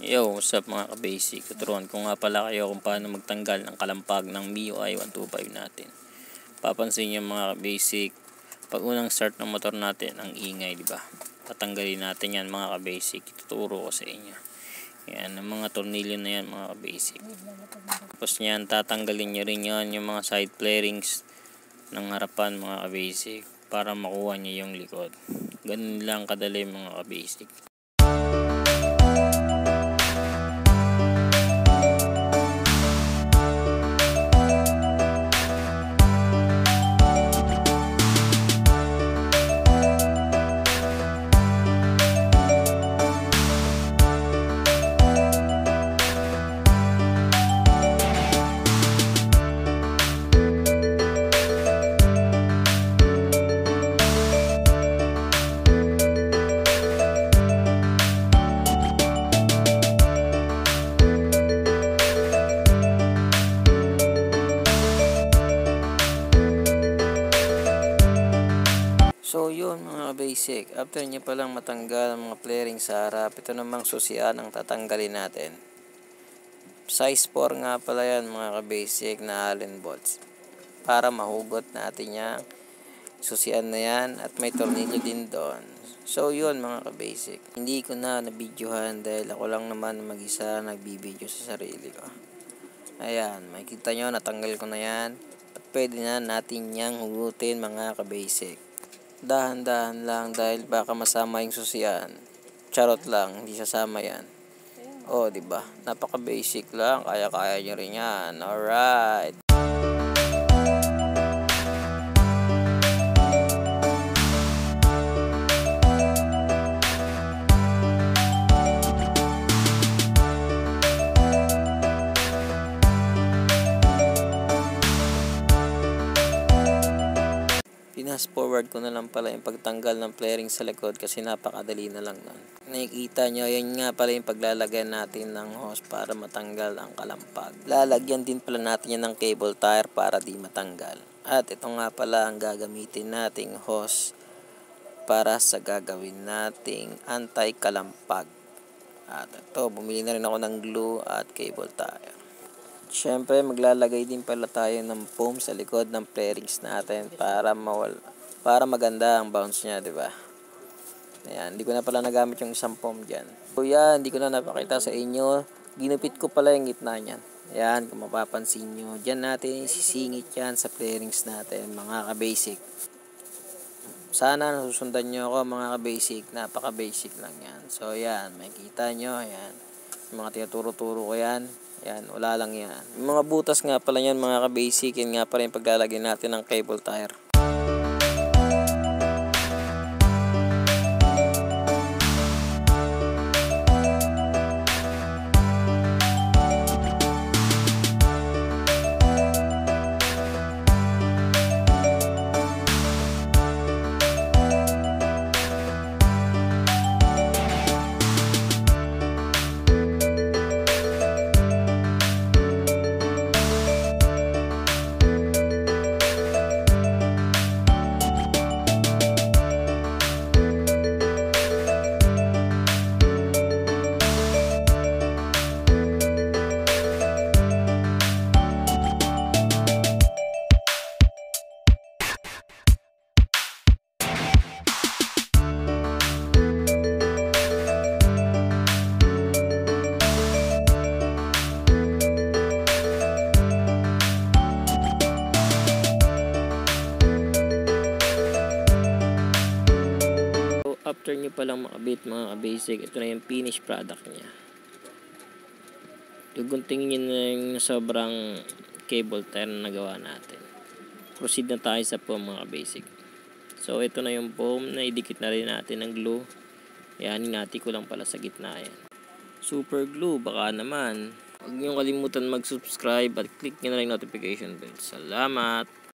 Yo, what's up mga ka-basic? Tuturuan ko nga pala kayo kung paano magtanggal ng kalampag ng MIUI 125 natin. Papansin niyo mga ka-basic, pag unang start ng motor natin, ang ingay, di ba? Tatanggalin natin yan mga ka-basic. Tuturo ko sa inyo. Yan, ang mga tornilyo na yan mga ka-basic. Tapos niyan, tatanggalin nyo rin yan yung mga side flarings ng harapan mga ka-basic para makuha nyo yung likod. Ganun lang kadali mga ka-basic. So yun mga basic, after nyo palang matanggal ang mga flaring sa harap, ito namang susian ang tatanggalin natin. Size 4 nga pala yan mga basic na Allen bolts. Para mahugot natin yung susian na yan at may tornilyo din doon. So yun mga basic, hindi ko na nabidyohan dahil ako lang naman mag-isa nagbibideo sa sarili ko. Ayan, makikita nyo natanggal ko na yan at pwede na natin yang hugutin mga basic. Dahan-dahan lang dahil baka masama yung susian. Charot lang, hindi sasama yan. Oh, di ba? Napaka-basic lang, kaya-kaya nyo rin yan. Alright. Pinas forward ko na lang pala yung pagtanggal ng flaring sa likod kasi napakadali na lang nun. Nakikita nyo, yan nga pala yung paglalagyan natin ng hose para matanggal ang kalampag. Lalagyan din pala natin yan ng cable tire para di matanggal. At ito nga pala ang gagamitin nating hose para sa gagawin nating anti-kalampag. At ito, bumili na rin ako ng glue at cable tire. Siyempre, maglalagay din pala tayo ng foam sa likod ng flarings natin para maganda ang bounce niya, di ba? Ayan, hindi ko na pala nagamit yung isang foam diyan. So yan, hindi ko na napakita sa inyo. Ginupit ko pala yung gitna niyan. Ayan, kung mapapansin nyo, diyan natin sisingit yan sa flarings natin, mga ka-basic. Sana nasusundan nyo ako mga ka-basic. Napaka-basic lang yan. So yan, makikita nyo, ayan. Yung mga tinuturo-turo ko yan. Yan, wala lang yan. Yung mga butas nga pala yan mga ka-basic, yan nga pala yung paglalagay natin ng cable tire. After nyo palang makabit mga ka-basic, ito na yung finished product nya. Guguntingin nyo na yung sobrang cable tire na nagawa natin. Proceed na tayo sa foam mga ka-basic. So ito na yung foam na idikit na rin natin ng glue. Yan, hinati ko lang pala sa gitna yan. Super glue, baka naman. Huwag nyo kalimutan mag-subscribe at click nyo na lang notification bell. Salamat!